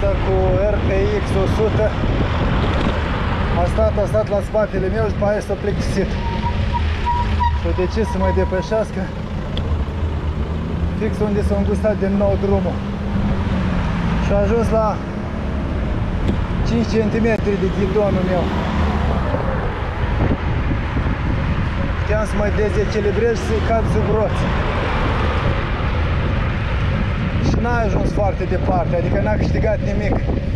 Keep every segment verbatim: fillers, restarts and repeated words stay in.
ăsta cu R T X o sută a stat, a stat la spatele meu și după aia s-a plictisit. Și a decis să mă depășească fix unde s-a îngustat din nou drumul. Și a ajuns la cinci centimetri de ghidonul meu. Puteam să mă dezechilibrez și să-i cad sub roți. Și n-a ajuns foarte departe, adică n-a câștigat nimic.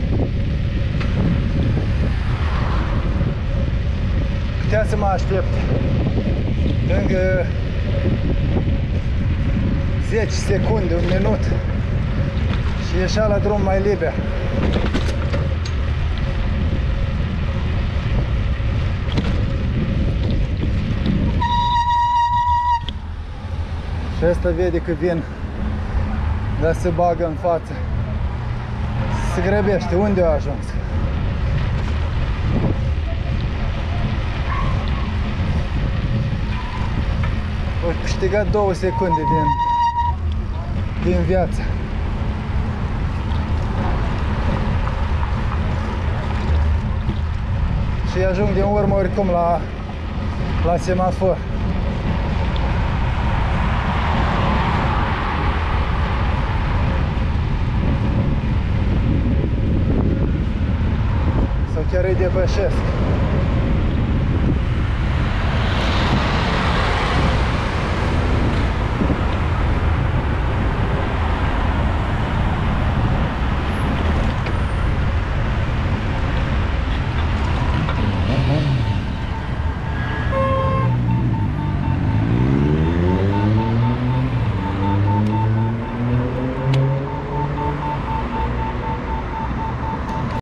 Putea să mă aștept lângă zece secunde, un minut și ieșea la drum mai liber. Și ăsta vede că vin, dar se bagă în față. Se grăbește. Unde a ajuns? Au câștigat două secunde din, din viață. Și ajung din urmă oricum la, la semafor. Sau chiar îi depășesc.